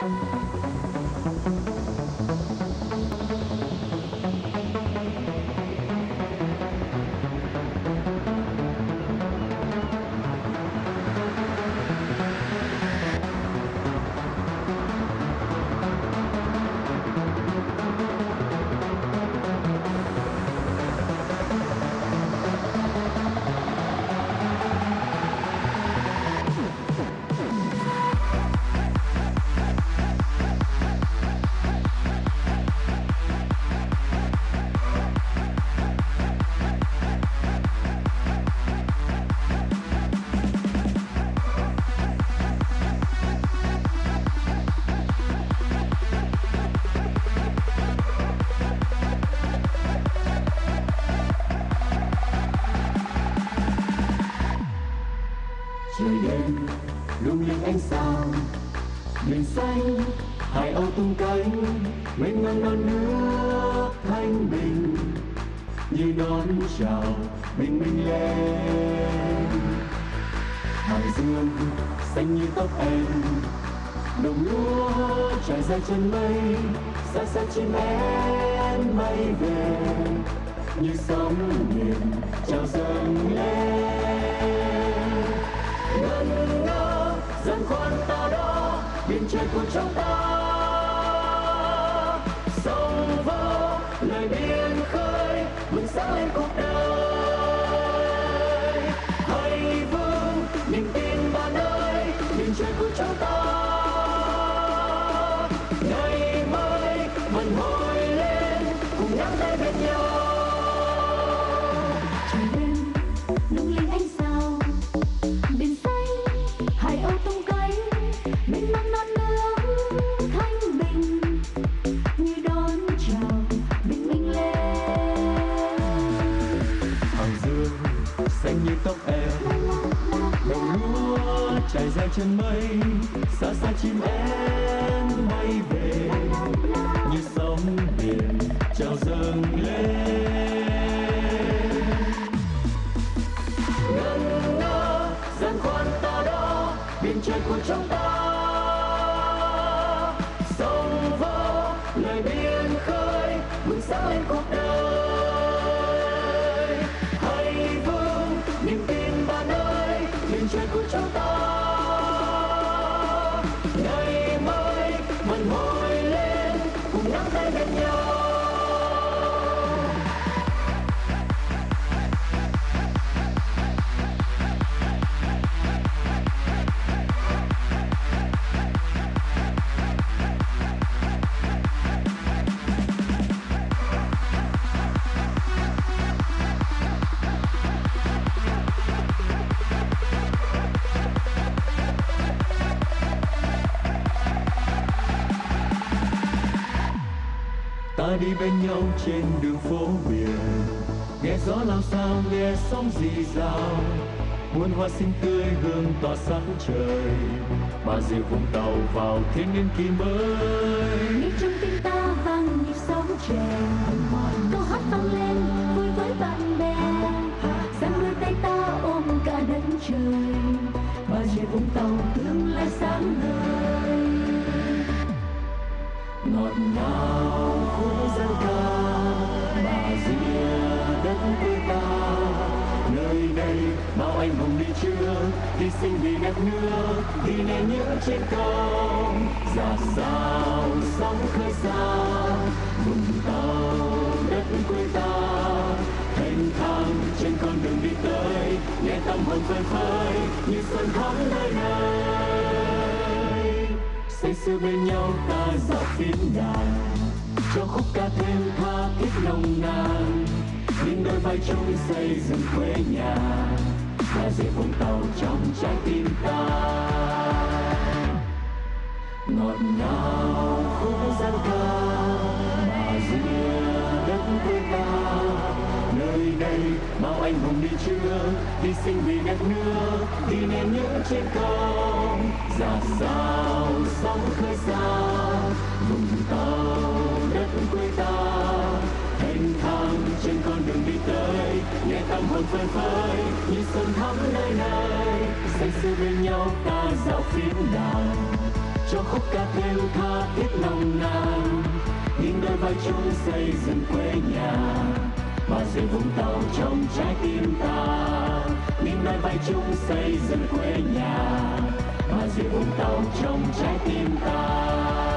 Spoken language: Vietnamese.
Trời đêm lung linh ánh sao, biển xanh hải âu tung cánh, mênh mang non nước thanh bình như đón chào bình minh lên. Hải dương xanh như tóc em, đồng lúa trải dài chân mây, xa xa chim én bay về như sóng biển trào dâng lên. Ngân nga giàn khoan ta đó, biển trời của trong ta sông vô lời biên khơi vươn sáng lên cuộc đời. Hãy vững niềm tin bạn ơi, biển trời của trong ta ngày mai vẫn hồi lên cùng nắm tay bên nhau. Trời đêm lung linh ánh sao, biển xanh hải âu tung cánh, mênh mang non nước thanh bình như đón chào bình minh lên. Hàng dương xanh như tóc em, đồng lúa trải dài chân mây, xa xa chim én bay về như sóng biển trào dâng lên. Ngân nga giàn khoan ta đó, biển trời của trong ta sông vô lời biên khơi vươn sáng lên cuộc đời. Hãy vững niềm tin bạn ơi, biển trời của trong ta ngày mai vẫn hồi lên cùng nắm tay bên nhau. Ta đi bên nhau trên đường phố biển, nghe gió lao sao nghe sóng rì rào, muôn hoa xinh tươi hương tỏa sáng trời, Bà Rịa Vũng Tàu vào thiên niên kỷ mới. Nghĩ trong tim ta vang nhịp sống trẻ, câu hát vang lên vui với bạn bè, giang đôi tay ta ôm cả đất trời, Bà Rịa Vũng Tàu tương lai sáng ngời. Ngọt ngào khúc dân ca Bà Rịa đất quê ta, nơi đây bao anh hùng đi trước, hy sinh vì đất nước, vì nền nhớ trên công. Ra sao sóng khơi xa Vũng Tàu đất quê ta, thênh thang trên con đường đi tới, nghe tâm hồn phơi phới như xuân thắm nơi đây. Say sưa bên nhau ta dạo phím đàn, cho khúc ca thêm tha thiết nồng nàn, những đôi vai chung xây dựng quê nhà, Bà Rịa Vũng Tàu trong trái tim ta. Ngọt ngào khúc dân ca Bà Rịa đất quê ta, nơi đây bao anh hùng đi trước, hy sinh vì đất nước, vì nền nhớ trên công. Ra sao sóng khơi xa Vũng Tàu đất quê ta, thênh thang trên con đường đi tới, nghe tâm hồn phơi phới như xuân thắm nơi này. Say sưa bên nhau ta dạo phím đàn, cho khúc ca thêm tha thiết nồng nàn, những đôi vai chung xây dựng quê nhà. Bà rịa Vũng Tàu trong trái tim ta, những đôi vai chung xây dựng quê nhà. Bà rịa Vũng Tàu trong trái tim ta.